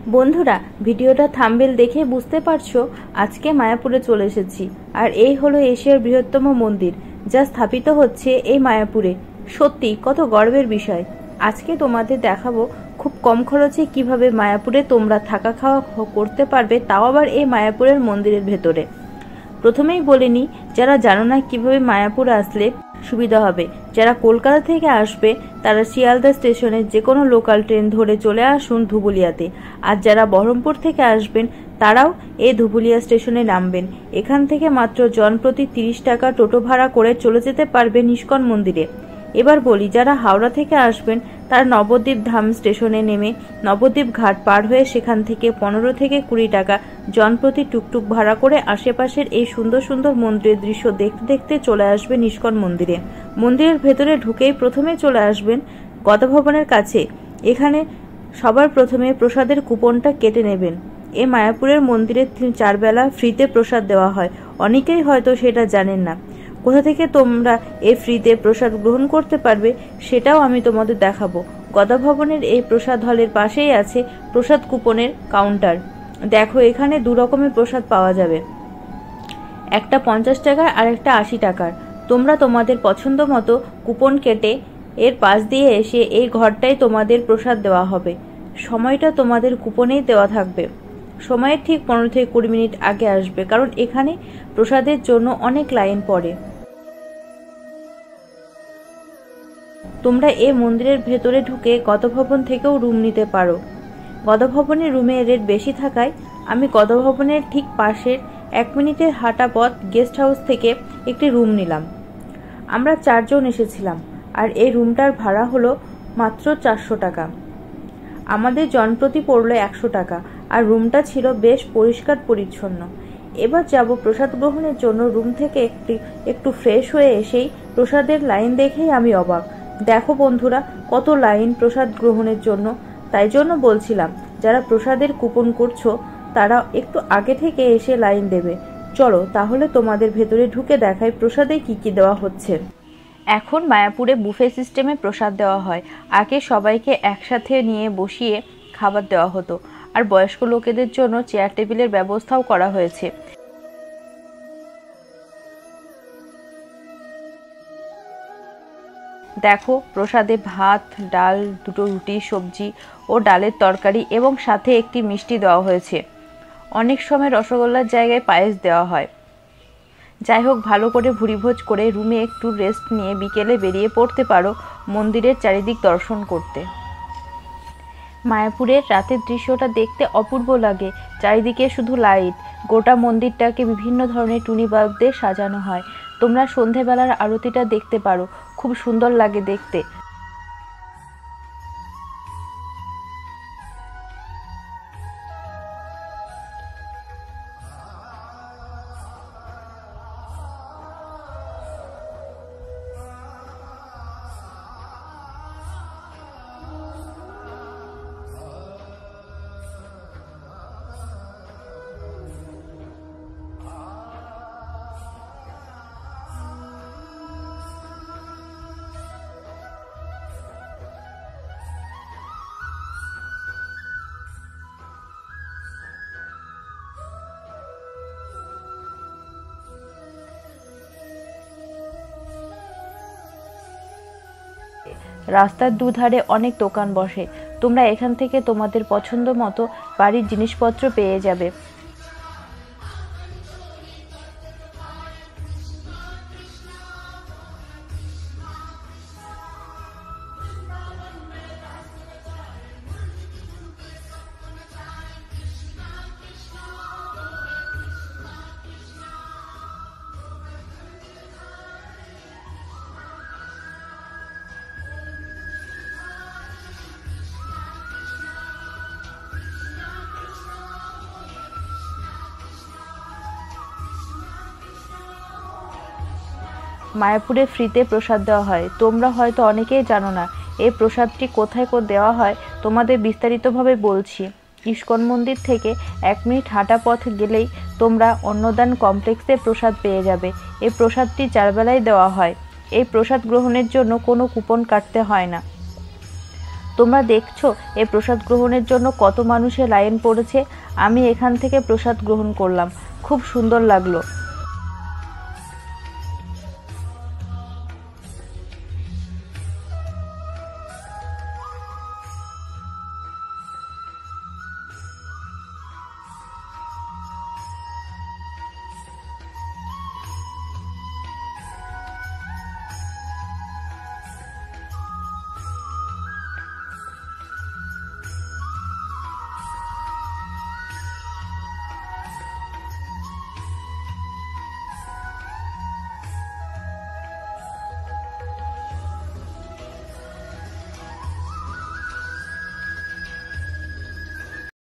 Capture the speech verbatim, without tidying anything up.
বন্ধুরা, ভিডিওটা থাম্বনেল দেখে বুঝতে পারছো আজকে মায়াপুরে চলে এসেছি। আর এই হলো এশিয়ার বৃহত্তম মন্দির, যা স্থাপিত হচ্ছে এই মায়াপুরে। সত্যি কত গর্বের বিষয়। আজকে তোমাদের দেখাবো খুব কম খরচে কিভাবে মায়াপুরে তোমরা থাকা খাওয়া করতে পারবে, তাও আবার এই মায়াপুরের মন্দিরের ভেতরে। প্রথমেই বলে নিই, যারা জানো না কিভাবে মায়াপুর আসলে সুবিধা হবে, যারা কলকাতা থেকে আসবে তারা শিয়ালদা স্টেশনে যে কোনো লোকাল ট্রেন ধরে চলে আসুন ধুবুলিয়াতে। আর যারা বহরমপুর থেকে আসবেন তারাও এই ধুবুলিয়া স্টেশনে নামবেন। এখান থেকে মাত্র জনপ্রতি তিরিশ টাকা টোটো ভাড়া করে চলে যেতে পারবেন ইস্কন মন্দিরে। এবার বলি, যারা হাওড়া থেকে আসবেন তারা নবদ্বীপ ধাম স্টেশনে নেমে নবদ্বীপ ঘাট পার হয়ে সেখান থেকে পনেরো থেকে কুড়ি টাকা জনপ্রতি টুকটুক ভাড়া করে আশেপাশের এই সুন্দর সুন্দর মন্দিরের দৃশ্য দেখতে দেখতে চলে আসবেন ইস্কন মন্দিরে। মন্দিরের ভেতরে ঢুকেই প্রথমে চলে আসবেন গদাভবনের কাছে। এখানে সবার প্রথমে প্রসাদের কুপনটা কেটে নেবেন। এই মায়াপুরের মন্দিরে চারবেলা ফ্রিতে প্রসাদ দেওয়া হয়, অনেকেই হয়তো সেটা জানেন না। কোথা থেকে তোমরা এই ফ্রিতে প্রসাদ গ্রহণ করতে পারবে সেটাও আমি তোমাদের দেখাবো। গদাভবনের এই প্রসাদ হলের পাশেই আছে প্রসাদ কুপনের কাউন্টার। দেখো, এখানে দু রকমের প্রসাদ পাওয়া যাবে, একটা পঞ্চাশ টাকার আর একটা আশি টাকার। তোমরা তোমাদের পছন্দ মতো কুপন কেটে এর পাশ দিয়ে এসে এই ঘরটায় তোমাদের প্রসাদ দেওয়া হবে। সময়টা তোমাদের কুপনেই দেওয়া থাকবে। সময়ের ঠিক পনেরো থেকে কুড়ি মিনিট আগে আসবে, কারণ এখানে প্রসাদের জন্য অনেক লাইন পড়ে। তোমরা এই মন্দিরের ভেতরে ঢুকে গদাভবন থেকেও রুম নিতে পারো। গদাভবনের রুমের রেট বেশি থাকায় আমি গদাভবনের ঠিক পাশের এক মিনিটের হাঁটা পথ গেস্ট হাউস থেকে একটি রুম নিলাম। আমরা চারজন এসেছিলাম আর এই রুমটার ভাড়া হলো মাত্র চারশো টাকা। আমাদের জনপ্রতি পড়লো একশো টাকা আর রুমটা ছিল বেশ পরিষ্কার পরিচ্ছন্ন। এবার যাব প্রসাদ গ্রহণের জন্য। রুম থেকে একটি একটু ফ্রেশ হয়ে এসেই প্রসাদের লাইন দেখেই আমি অবাক। দেখো বন্ধুরা, কত লাইন প্রসাদ গ্রহণের জন্য। তাই জন্য বলছিলাম, যারা প্রসাদের কুপন করছো তারা একটু আগে থেকে এসে লাইন দেবে। চলো তাহলে তোমাদের ভেতরে ঢুকে দেখাই প্রসাদে কি কি দেওয়া হচ্ছে। এখন মায়াপুরে বুফে সিস্টেমে প্রসাদ দেওয়া হয়। আগে সবাইকে একসাথে নিয়ে বসিয়ে খাবার দেওয়া হতো, আর বয়স্ক লোকেদের জন্য চেয়ার টেবিলের ব্যবস্থাও করা হয়েছে। দেখো, প্রসাদে ভাত, ডাল, দুটো রুটি, সবজি ও ডালের তরকারি এবং সাথে একটি মিষ্টি দেওয়া হয়েছে। অনেক সময় রসগোল্লার জায়গায় পায়েস দেওয়া হয়। যাই হোক, ভালো করে ভুরিভোজ করে রুমে একটু রেস্ট নিয়ে বিকেলে বেরিয়ে পড়তে পারো মন্দিরের চারিদিক দর্শন করতে। মায়াপুরের রাতের দৃশ্যটা দেখতে অপূর্ব লাগে। চারিদিকে শুধু লাইট। গোটা মন্দিরটাকে বিভিন্ন ধরনের টুনি বাল্ব দিয়ে সাজানো হয়। তোমরা সন্ধেবেলার আরতিটা দেখতে পারো, খুব সুন্দর লাগে দেখতে। রাস্তার দুধারে অনেক দোকান বসে। তোমরা এখান থেকে তোমাদের পছন্দ মতো বাড়ির জিনিসপত্র পেয়ে যাবে। মায়াপুরে ফ্রিতে প্রসাদ দেওয়া হয়। তোমরা হয়তো অনেকেই জানো না এই প্রসাদটি কোথায় দেওয়া হয়। তোমাদের বিস্তারিতভাবে বলছি। ইস্কন মন্দির থেকে এক মিনিট হাঁটা পথ গেলেই তোমরা অন্নদান কমপ্লেক্সে প্রসাদ পেয়ে যাবে। এই প্রসাদটি চারবেলায় দেওয়া হয়। এই প্রসাদ গ্রহণের জন্য কোনো কুপন কাটতে হয় না। তোমরা দেখছো এই প্রসাদ গ্রহণের জন্য কত মানুষের লাইন পড়েছে। আমি এখান থেকে প্রসাদ গ্রহণ করলাম, খুব সুন্দর লাগলো।